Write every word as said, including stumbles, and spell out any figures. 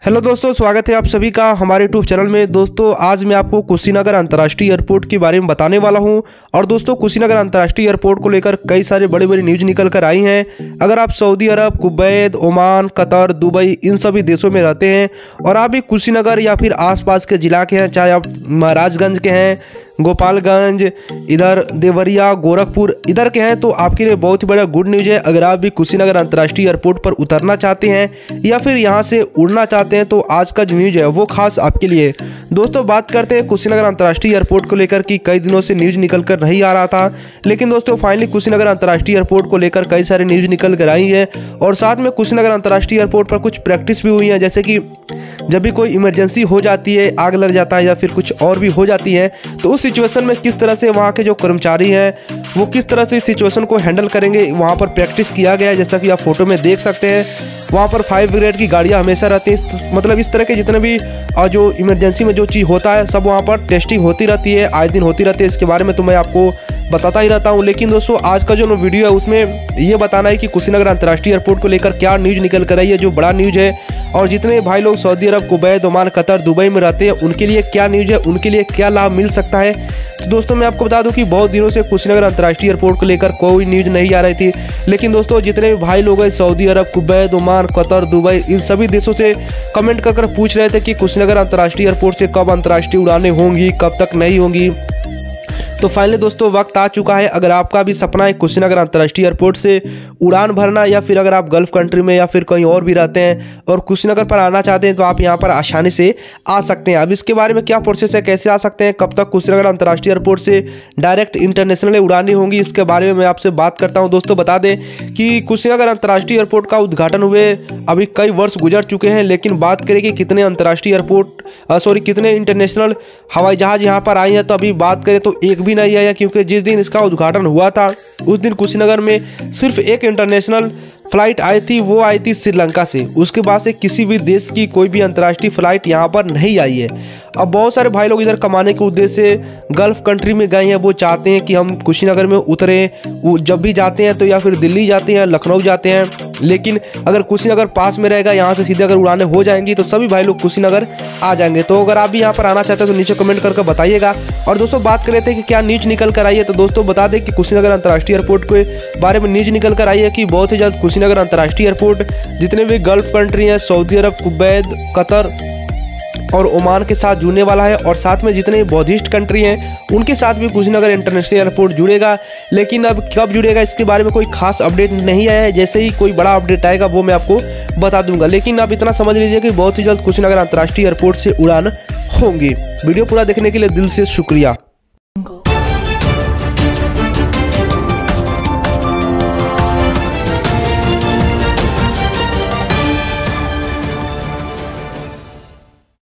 Hello दोस्तों, स्वागत है आप सभी का हमारे यूट्यूब चैनल में। दोस्तों आज मैं आपको कुशीनगर अंतर्राष्ट्रीय एयरपोर्ट के बारे में बताने वाला हूं। और दोस्तों कुशीनगर अंतर्राष्ट्रीय एयरपोर्ट को लेकर कई सारे बड़े बड़े न्यूज़ निकल कर आई हैं। अगर आप Saudi Arab, Kuwait, Oman, Qatar, Dubai इन सभी देशों में रहते हैं और आप भी कुशीनगर या फिर आसपास के जिला के हैं, चाहे आप महाराजगंज के हैं, गोपालगंज, इधर देवरिया, गोरखपुर इधर के हैं, तो आपके लिए बहुत ही बड़ा गुड न्यूज़ है। अगर आप भी कुशीनगर अंतर्राष्ट्रीय एयरपोर्ट पर उतरना चाहते हैं या फिर यहाँ से उड़ना चाहते हैं तो आज का जो न्यूज़ है वो खास आपके लिए। दोस्तों बात करते हैं कुशीनगर अंतर्राष्ट्रीय एयरपोर्ट को लेकर कि कई दिनों से न्यूज़ निकल कर नहीं आ रहा था, लेकिन दोस्तों फाइनली कुशीनगर अंतर्राष्ट्रीय एयरपोर्ट को लेकर कई सारे न्यूज़ निकल कर आई है। और साथ में कुशीनगर अंतर्राष्ट्रीय एयरपोर्ट पर कुछ प्रैक्टिस भी हुई है, जैसे कि जब भी कोई इमरजेंसी हो जाती है, आग लग जाता है या फिर कुछ और भी हो जाती है, तो उस सिचुएशन में किस तरह से वहाँ के जो कर्मचारी हैं वो किस तरह से इस सिचुएशन को हैंडल करेंगे, वहाँ पर प्रैक्टिस किया गया है। जैसा कि आप फोटो में देख सकते हैं, वहाँ पर फाइव ब्रिगेड की गाड़ियाँ हमेशा रहती हैं। मतलब इस तरह के जितने भी और जो इमरजेंसी में जो चीज़ होता है सब वहाँ पर टेस्टिंग होती रहती है, आए दिन होती रहती है। इसके बारे में तो मैं आपको बताता ही रहता हूँ। लेकिन दोस्तों आज का जो वीडियो है उसमें ये बताना है कि कुशीनगर अंतर्राष्ट्रीय एयरपोर्ट को लेकर क्या न्यूज़ निकल कर आई है, जो बड़ा न्यूज़ है। और जितने भाई लोग Saudi Arab, Kuwait, Oman, Qatar, Dubai में रहते हैं उनके लिए क्या न्यूज़ है, उनके लिए क्या लाभ मिल सकता है। तो दोस्तों मैं आपको बता दूं कि बहुत दिनों से कुशीनगर अंतर्राष्ट्रीय एयरपोर्ट को लेकर कोई न्यूज़ नहीं आ रही थी, लेकिन दोस्तों जितने भी भाई लोग हैं Saudi Arab, Kuwait, Oman, Qatar, Dubai इन सभी देशों से कमेंट कर कर पूछ रहे थे कि कुशीनगर अंतर्राष्ट्रीय एयरपोर्ट से कब अंतर्राष्ट्रीय उड़ानें होंगी, कब तक नहीं होंगी। तो फाइनली दोस्तों वक्त आ चुका है। अगर आपका भी सपना है कुशीनगर अंतर्राष्ट्रीय एयरपोर्ट से उड़ान भरना, या फिर अगर आप गल्फ कंट्री में या फिर कहीं और भी रहते हैं और कुशीनगर पर आना चाहते हैं तो आप यहां पर आसानी से आ सकते हैं। अब इसके बारे में क्या प्रोसेस है, कैसे आ सकते हैं, कब तक कुशीनगर अंतर्राष्ट्रीय एयरपोर्ट से डायरेक्ट इंटरनेशनल उड़ानें होंगी, इसके बारे में मैं आपसे बात करता हूँ। दोस्तों बता दें कि कुशीनगर अंतर्राष्ट्रीय एयरपोर्ट का उद्घाटन हुए अभी कई वर्ष गुजर चुके हैं, लेकिन बात करें कि कितने अंतर्राष्ट्रीय एयरपोर्ट सॉरी कितने इंटरनेशनल हवाई जहाज़ यहाँ पर आई हैं, तो अभी बात करें तो एक भी नहीं आया, क्योंकि जिस दिन इसका उद्घाटन हुआ था उस दिन कुशीनगर में सिर्फ एक इंटरनेशनल फ्लाइट आई थी, वो आई थी श्रीलंका से। उसके बाद से किसी भी देश की कोई भी अंतर्राष्ट्रीय फ्लाइट यहाँ पर नहीं आई है। अब बहुत सारे भाई लोग इधर कमाने के उद्देश्य से गल्फ कंट्री में गए हैं, वो चाहते हैं कि हम कुशीनगर में उतरें। वो जब भी जाते हैं तो या फिर दिल्ली जाते हैं, लखनऊ जाते हैं, लेकिन अगर कुशीनगर पास में रहेगा, यहाँ से सीधे अगर उड़ानें हो जाएंगी तो सभी भाई लोग कुशीनगर आ जाएंगे। तो अगर आप भी यहाँ पर आना चाहते हैं तो नीचे कमेंट करके बताइएगा। और दोस्तों बात कर लेते हैं कि क्या न्यूज़ निकल कर आई है। तो दोस्तों बता दें कि कुशीनगर अंतर्राष्ट्रीय एयरपोर्ट के बारे में न्यूज़ निकल कर आई है कि बहुत ही जल्द कुशीनगर अंतर्राष्ट्रीय एयरपोर्ट जितने भी गल्फ कंट्री हैं, सऊदी अरब, कुवैत, कतर और ओमान के साथ जुड़ने वाला है। और साथ में जितने बौद्धिस्ट कंट्री हैं उनके साथ भी कुशीनगर इंटरनेशनल एयरपोर्ट जुड़ेगा। लेकिन अब कब जुड़ेगा इसके बारे में कोई खास अपडेट नहीं आया है। जैसे ही कोई बड़ा अपडेट आएगा वो मैं आपको बता दूंगा। लेकिन आप इतना समझ लीजिए कि बहुत ही जल्द कुशीनगर अंतर्राष्ट्रीय एयरपोर्ट से उड़ान होंगी। वीडियो पूरा देखने के लिए दिल से शुक्रिया।